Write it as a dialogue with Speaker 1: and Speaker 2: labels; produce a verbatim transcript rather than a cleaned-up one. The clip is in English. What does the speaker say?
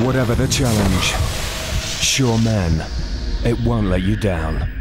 Speaker 1: Whatever the challenge, Sure Men, it won't let you down.